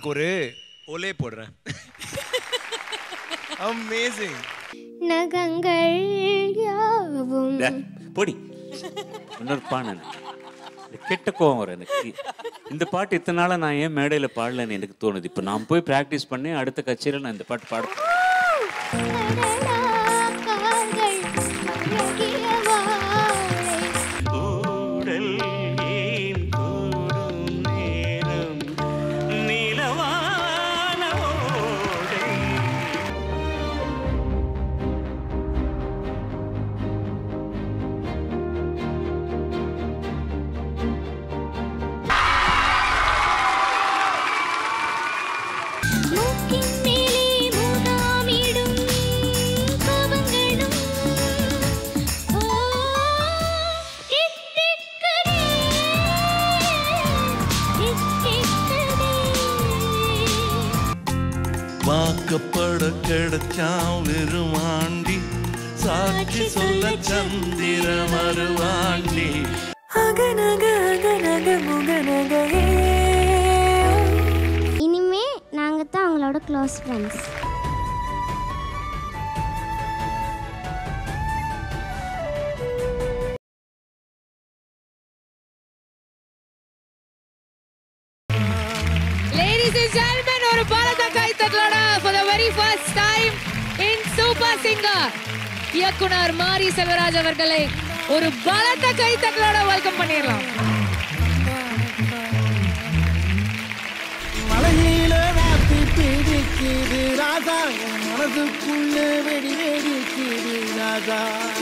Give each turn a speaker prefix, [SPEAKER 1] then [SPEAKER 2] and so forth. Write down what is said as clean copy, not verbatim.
[SPEAKER 1] உங்களுக்கு ஒரு ஒலே போடுறேன். அமேசிங்.
[SPEAKER 2] நகங்கள் யாவும்
[SPEAKER 3] பொடி இன்னொரு பாணன் கெட்ட கோவம் வரும் எனக்கு. இந்த பாட்டு இத்தனை நாளா நான் ஏன் மேடையில பாடலன்னு எனக்கு தோணுது. இப்போ நான் போய் பிராக்டிஸ் பண்ணி அடுத்த கச்சேரியில் நான் இந்த பாட்டு பாடுறேன்.
[SPEAKER 4] வாக்கப்பட கிடைச்சான் வெறுமாண்டி சாட்சி சொல்ல சந்திர மறுவாண்டி
[SPEAKER 2] இனிமே நாங்க தான் அவங்களோட close friends.
[SPEAKER 5] Ladies and gentlemen, ஒரு பலத்த கைத்தட்டலோட for the very first time in Super Singer இயக்குனர் மாரி செல்வராஜ் அவர்களை ஒரு பலத்த கைத்தட்டலோட வெல்கம் பண்ணிடலாம்.
[SPEAKER 6] மலையில ராத்தி பிடிக்குது ராஜா, மனதுக்குள்ள வெடி வெடிக்குது ராஜா.